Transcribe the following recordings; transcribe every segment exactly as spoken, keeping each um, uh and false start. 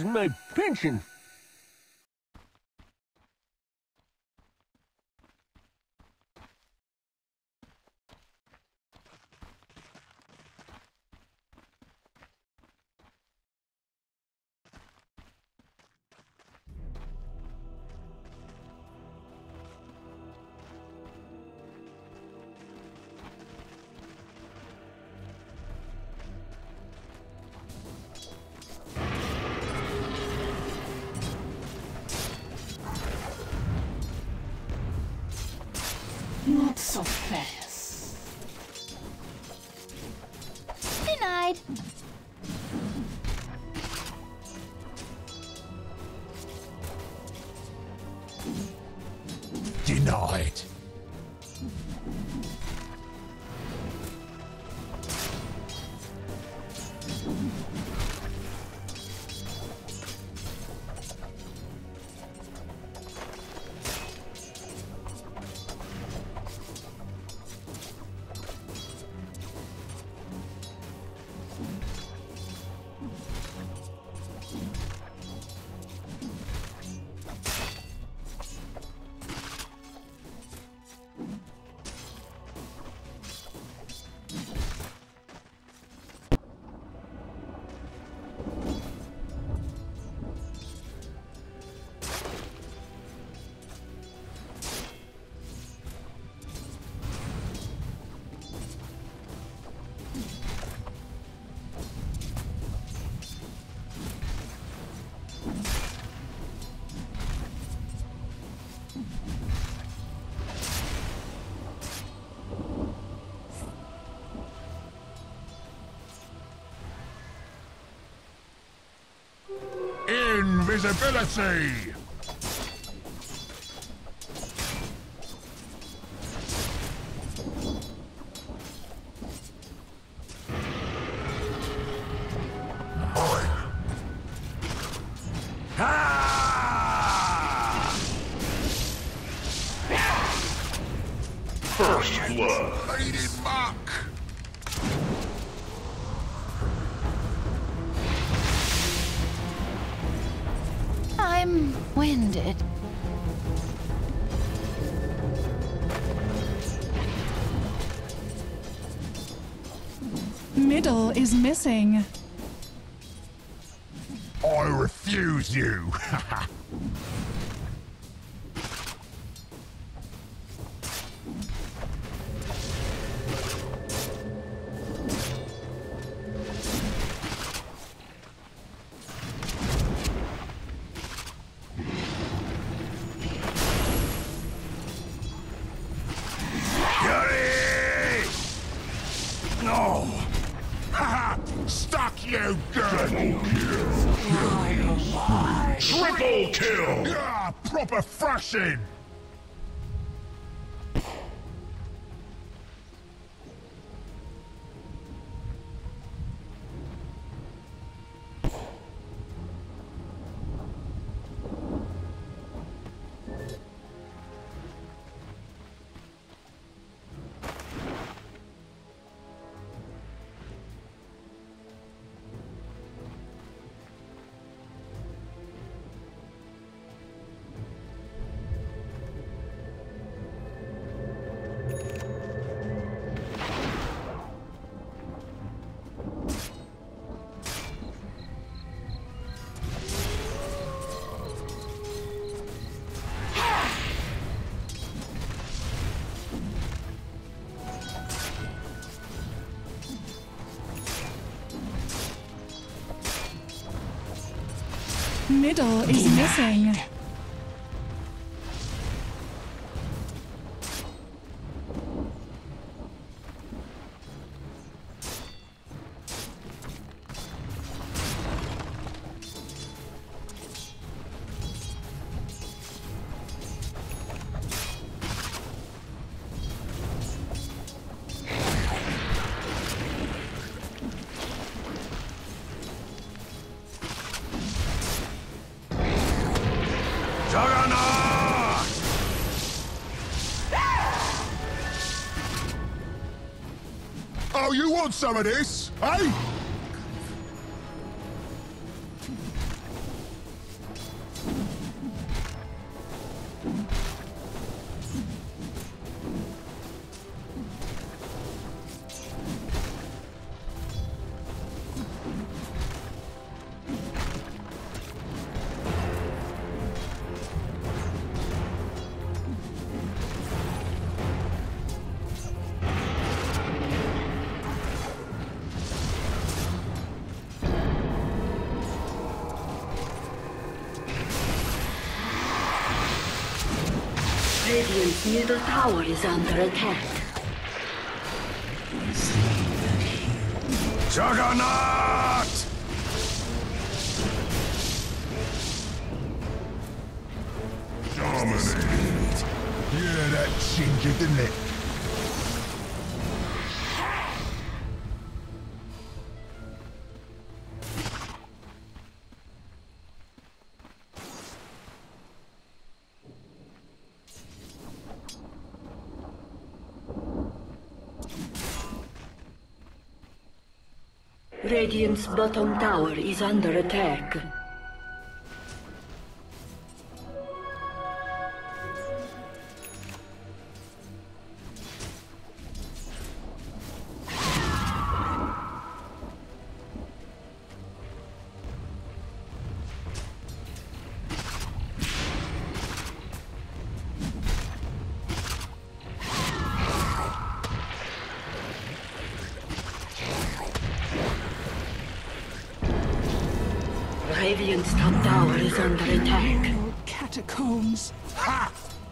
Where's my pension? Not so fast. Denied. Denied. Invisibility! First blood. Lady Muck! I'm winded. Middle is missing. I refuse you! No! Haha! Stuck you good! Triple kill! Yeah, proper thrashing! Middle is missing. Oh, you want some of this, eh? Radiant's middle tower is under attack. Juggernaut! Dominate. Yeah, that ginger, didn't it? Radiant's bottom tower is under attack. Radiant's top tower is under attack. Catacombs. Ha!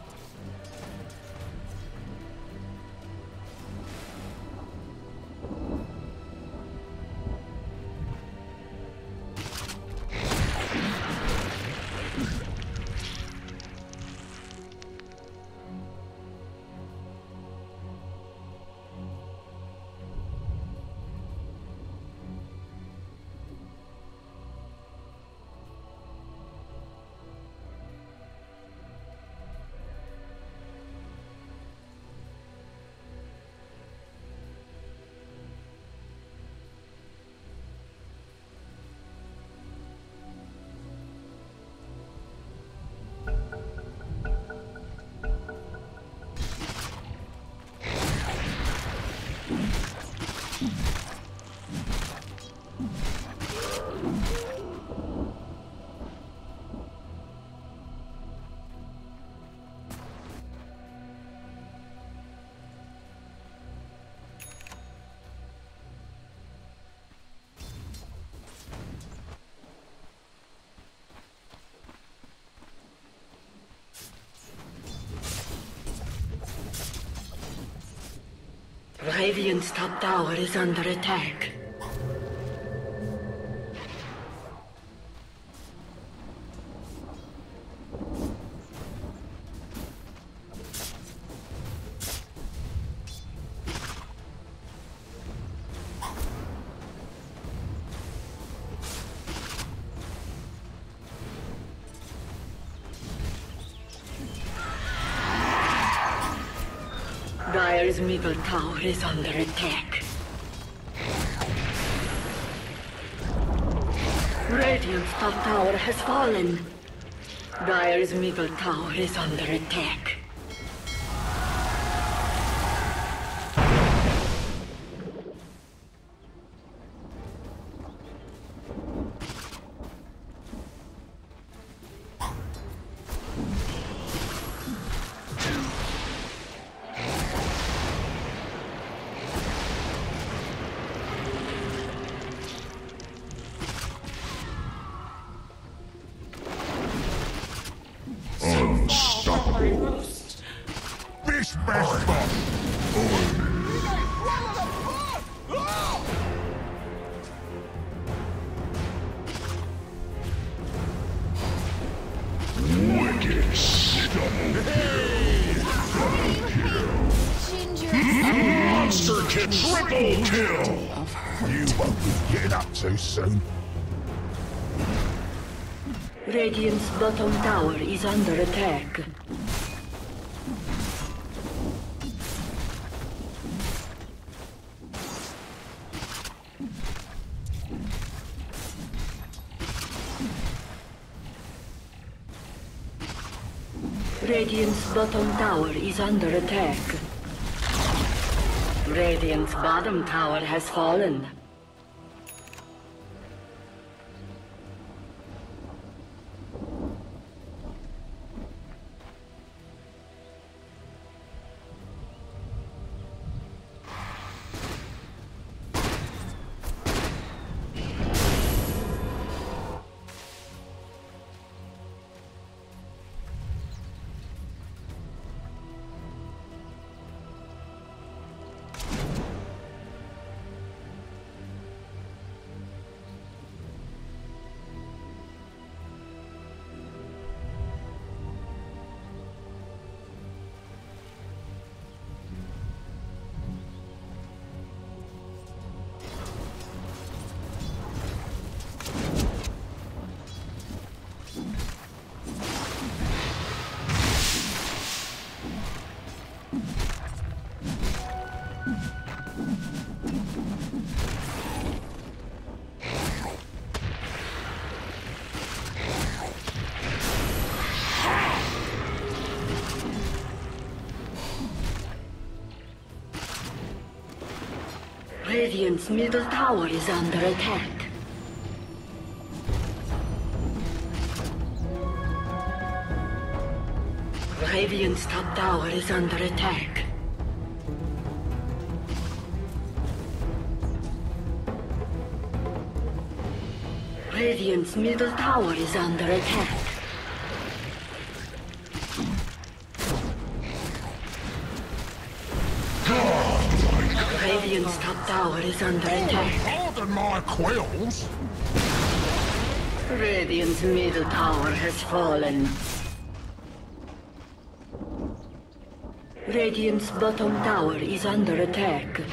Radiant's top tower is under attack. Dire's middle tower is under attack. Radiant's top tower has fallen. Dire's middle tower is under attack. Unstoppable. Fish best boss! Wicked double Ginger. monster kid triple kill. You won't be getting up too soon. Radiant's bottom tower is under attack. Radiant's bottom tower is under attack. Radiant's bottom tower has fallen. Radiant's middle tower is under attack. Radiant's top tower is under attack. Radiant's middle tower is under attack. Radiant's top tower is under attack. Pardon my quills. Radiant's middle tower has fallen. Radiant's bottom tower is under attack.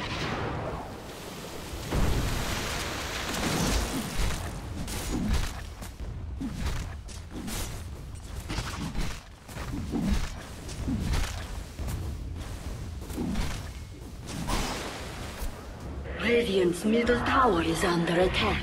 Radiant's middle tower is under attack.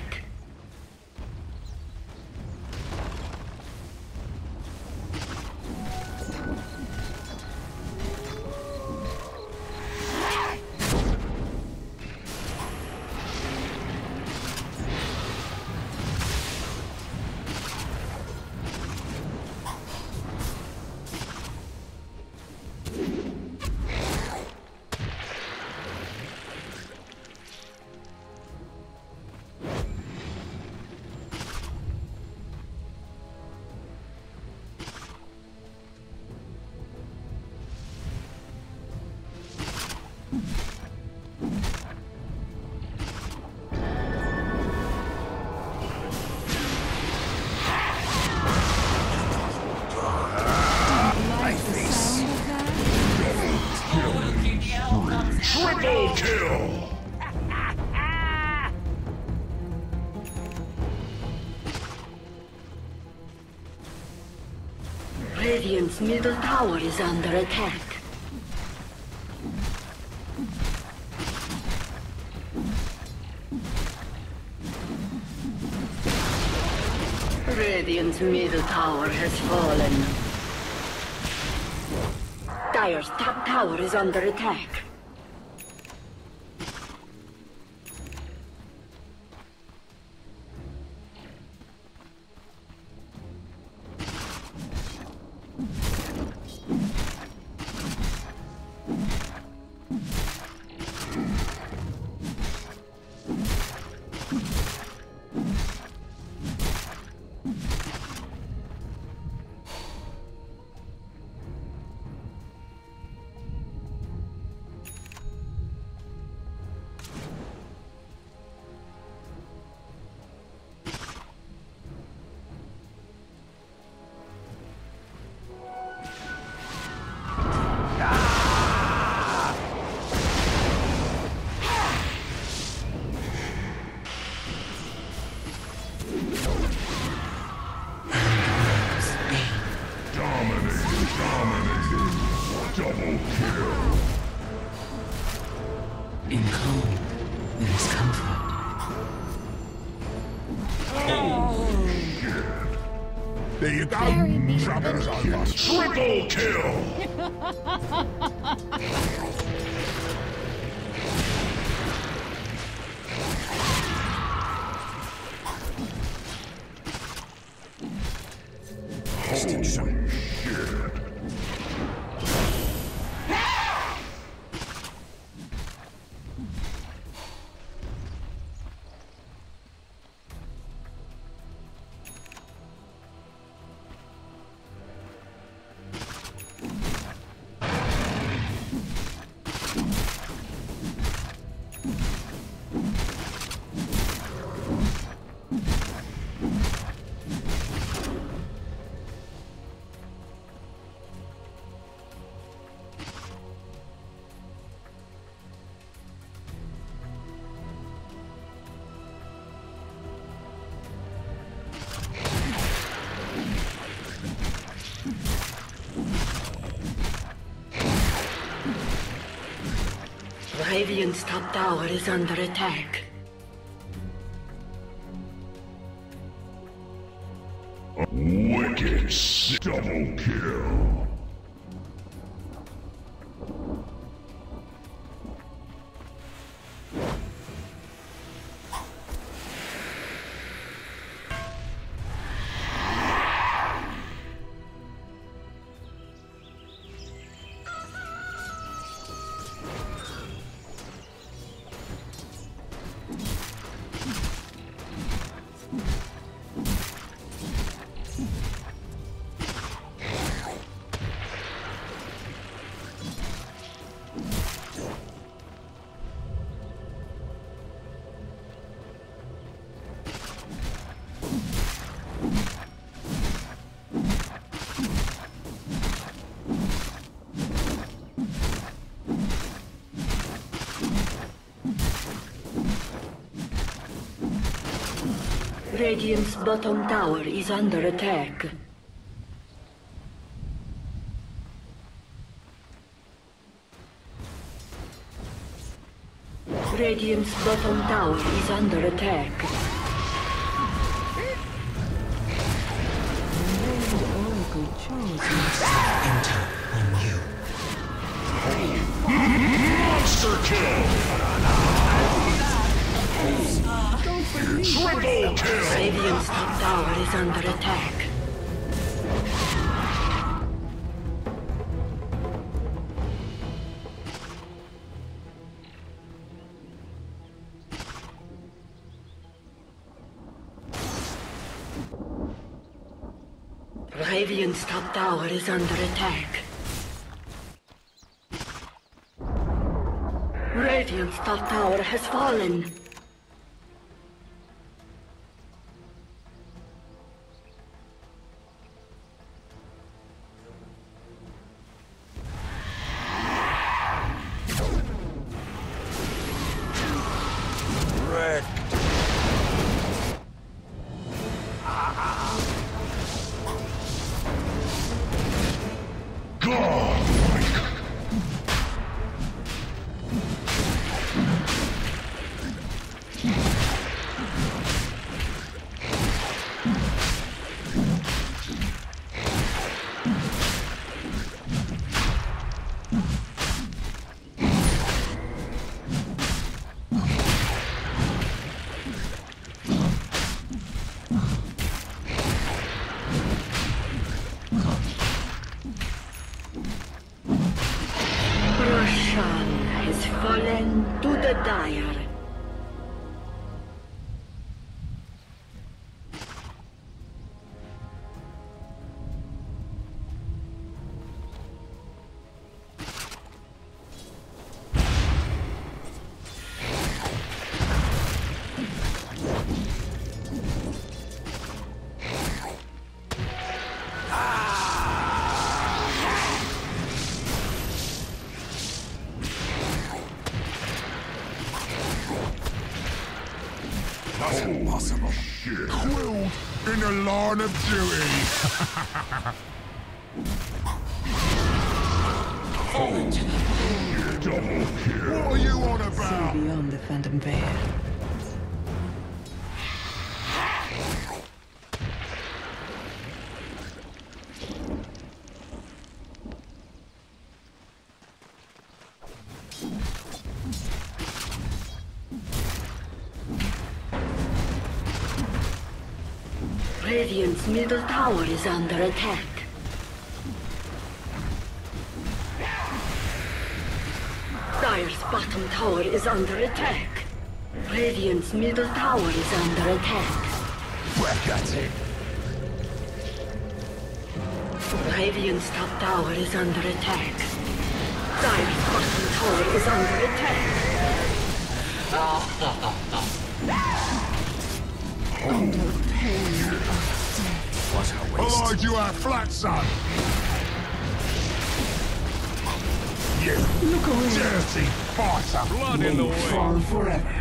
Triple kill! Radiant's middle tower is under attack. Radiant's middle tower has fallen. Dire's top tower is under attack. In cold, there is comfort. Oh, shit. There you go. Trouble's over. Triple kill! Holy shit. Radiant's top tower is under attack. Wicked double kill. Radiant's bottom tower is under attack. Radiant's bottom tower is under attack. Enter on you. Monster kill! Triple kill! Radiant's top tower is under attack. Radiant's top tower is under attack. Radiant's top tower has fallen. Roshan has fallen to the Dire. That's impossible. Quilled in the line of duty. Double kill! What are you on about? Beyond the Phantom Veil. Radiant's middle tower is under attack. Dire's bottom tower is under attack. Radiant's middle tower is under attack. Back at it. Radiant's top tower is under attack. Dire's bottom tower is under attack. What a waste. Allied you our flat, son. You Look away. dirty fighter. Blood in the way. Fall forever.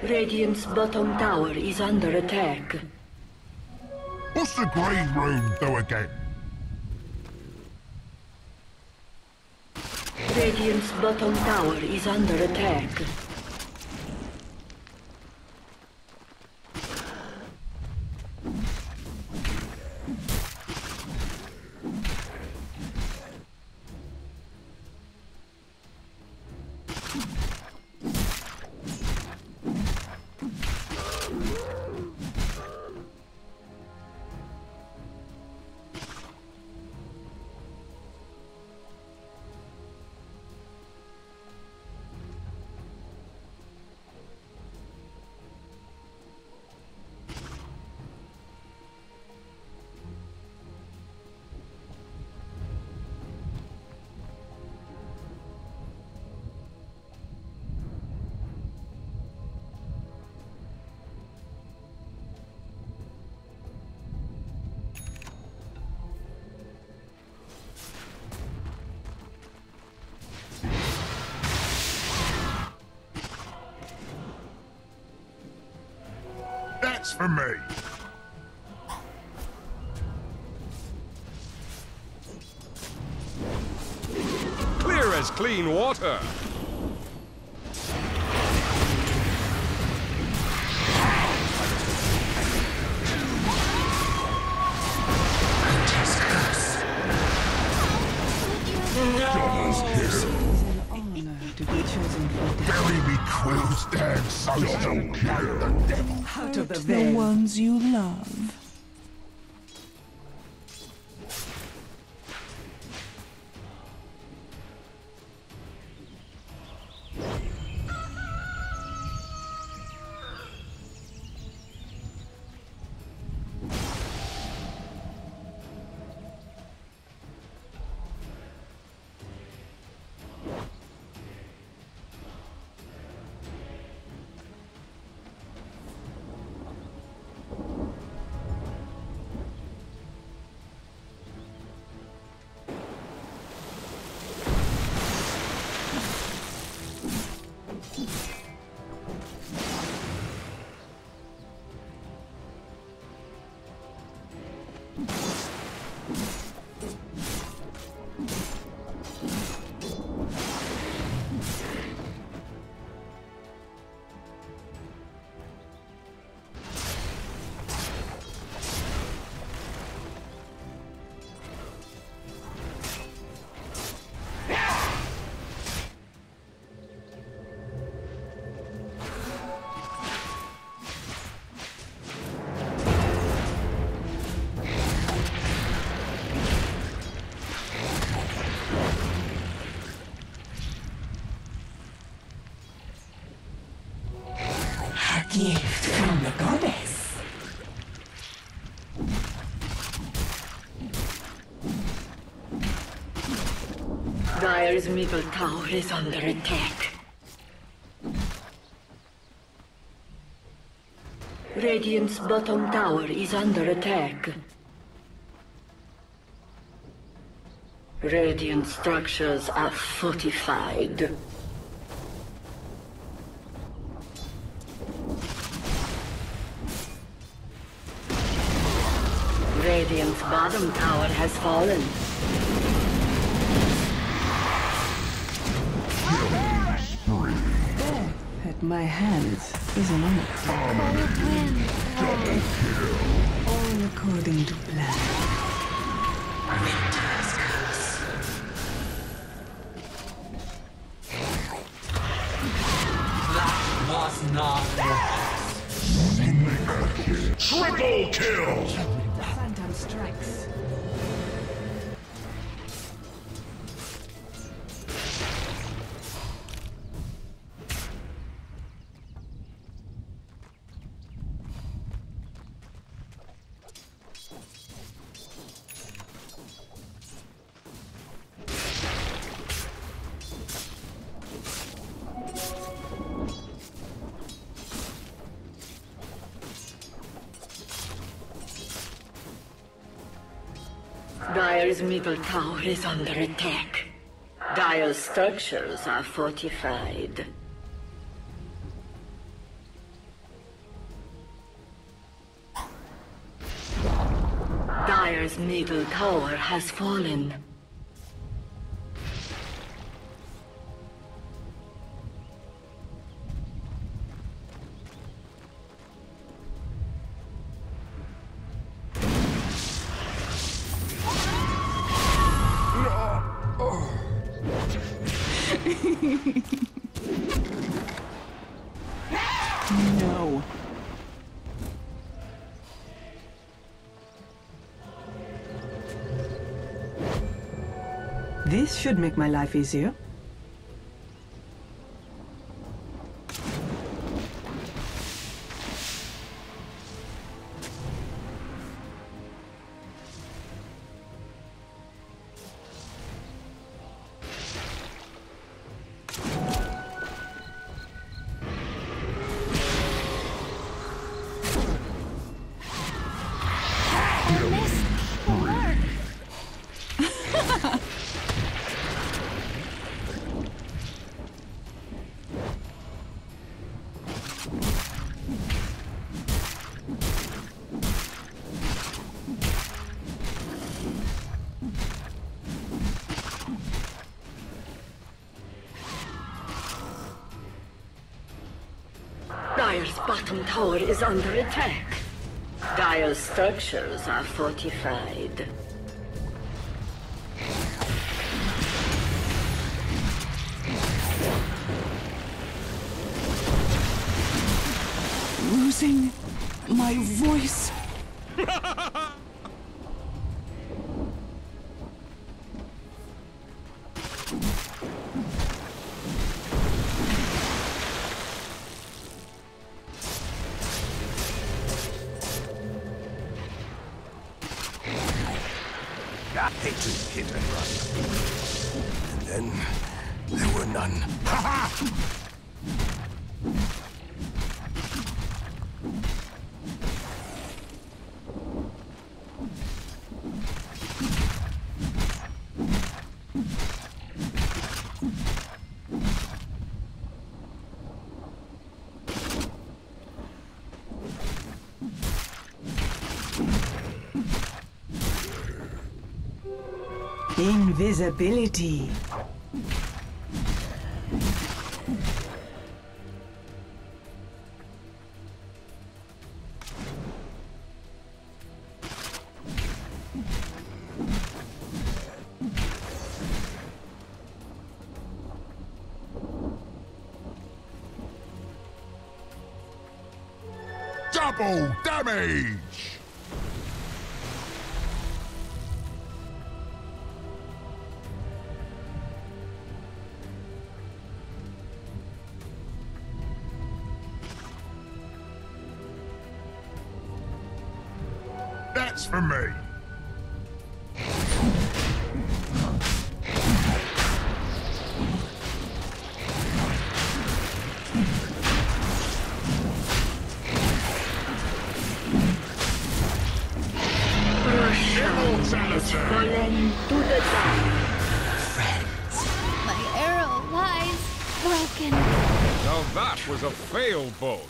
Radiant's bottom tower is under attack. What's the green room do again? Radiant's bottom tower is under attack. That's for me. Clear as clean water. To be chosen for death. Bury me quills down so don't kill the devil. Out of the The veil. ones you love. Gift from the goddess. Dire's middle tower is under attack. Radiant's bottom tower is under attack. Radiant structures are fortified. Radiant's bottom tower has fallen. Death at my hands is an honor. All according to plan. Winter's curse. That was not Triple kill! Phantom strikes. Dire's middle tower is under attack. Dire's structures are fortified. Dire's middle tower has fallen. No. This should make my life easier. Dire's bottom tower is under attack. Dire's structures are fortified. Losing my voice. I hate to hit and run. And then there were none. Ha ha! Invisibility. Double damage! That's for me. Fallen to the dark. My arrow lies broken. Now that was a failed bolt.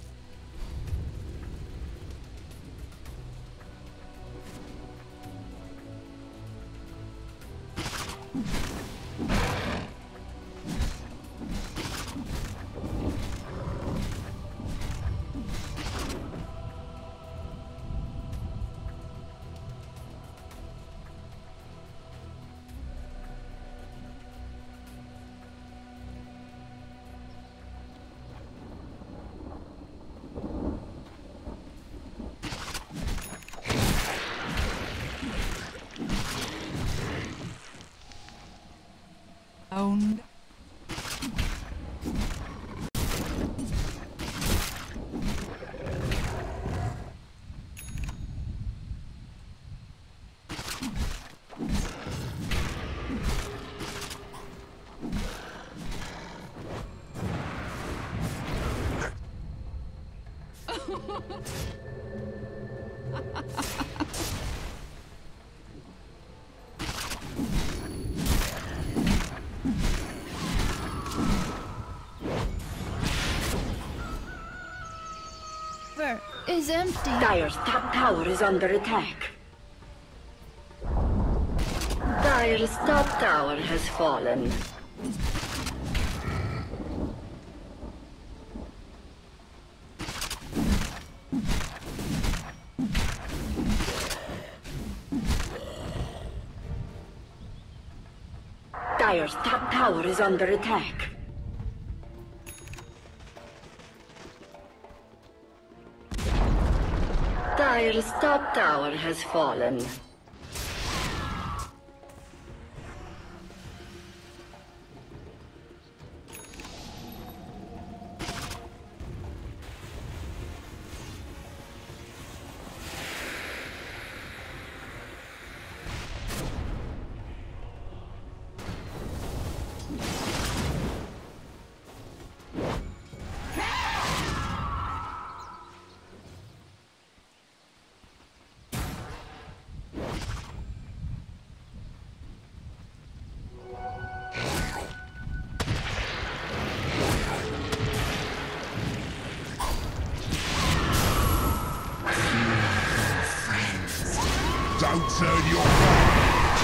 Owned. Is empty. Dire's top tower is under attack. Dire's top tower has fallen. Dire's top tower is under attack. Dire's top tower has fallen. Don't turn your back!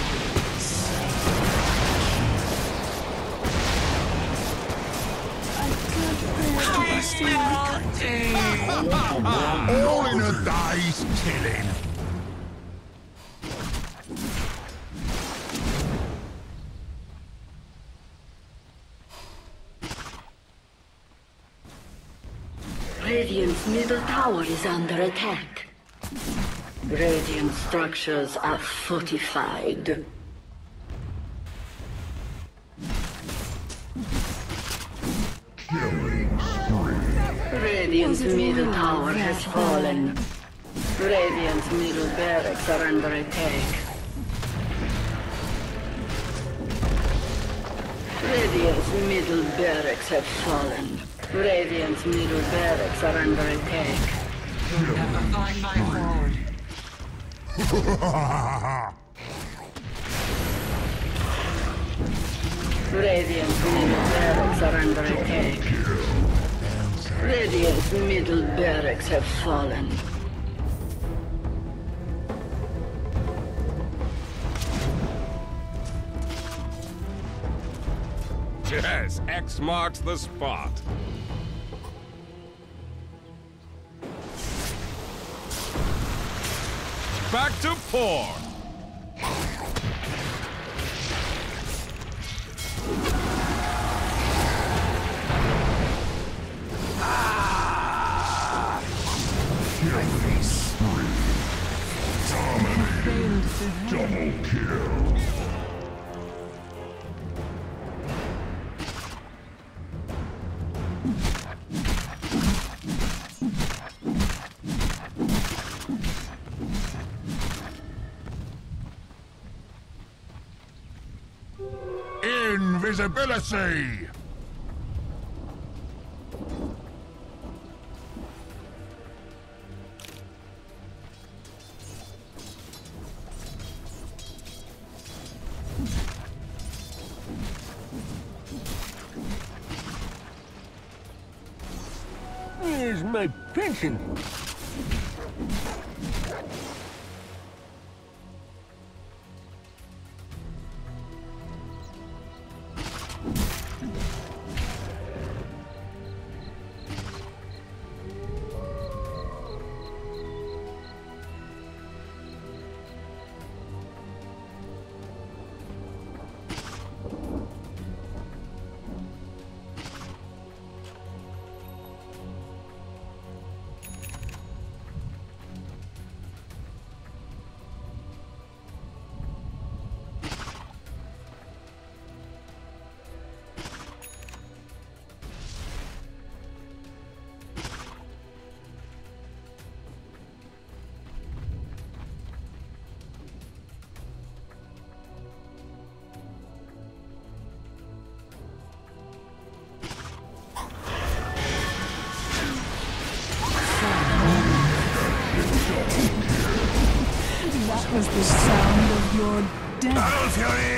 All in a day's killing. Radiant's middle tower is under attack. Radiant structures are fortified. Killing spree. Radiant's middle tower has fallen. Radiant's middle barracks are under attack. Radiant's middle barracks have fallen. Radiant's middle barracks are under attack. You'll never find my forward. Radiant's middle barracks are under attack. Radiant's middle barracks have fallen. Yes, X marks the spot. Back to four. Killing spree. Dominating. Double kill. Invisibility! Where's my pension? That was the sound of your death. Battle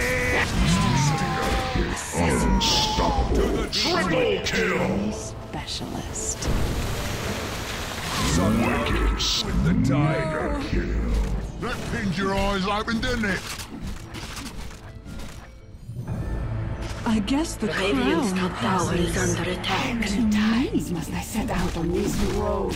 Fury! Unstoppable. Triple kill! Specialist. Wicked with the tiger kill. That pinned your eyes open, didn't it? I guess the Radiant's crown top tower is passes under attack. to me. Must I set out on this road?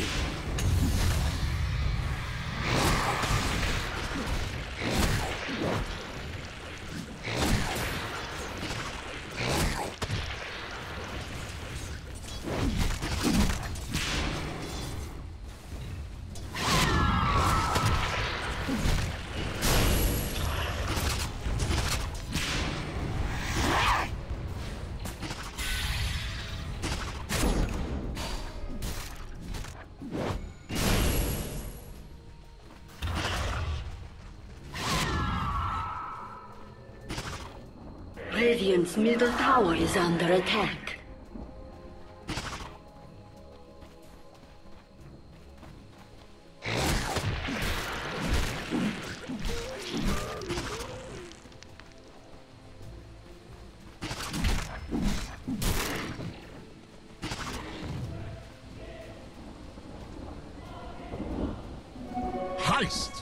Radiant's middle tower is under attack. Heist!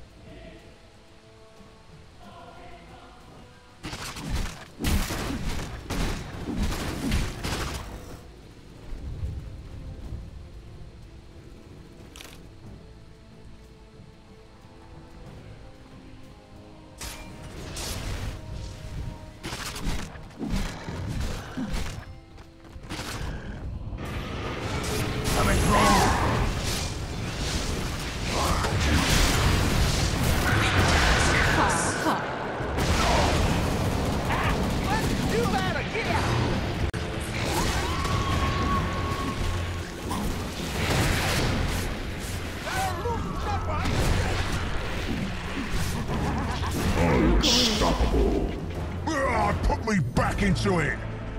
Unstoppable. Ah, put me back into it.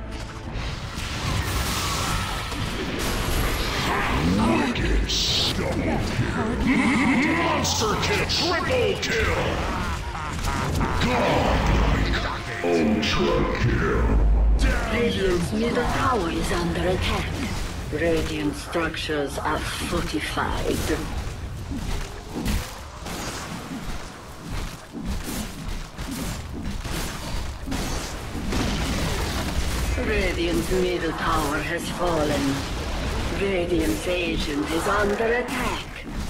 Wicked double kill. Monster kill. Triple kill. Godlike. Ultra kill. Radiant's middle tower is under attack. Radiant structures are fortified. Radiant's middle tower has fallen. Radiant's agent is under attack.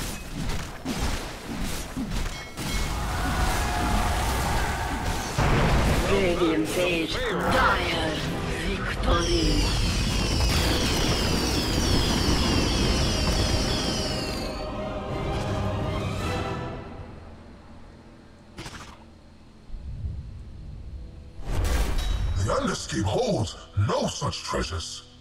Radiant's agent. Dire victory. The Underscape holds no such treasures.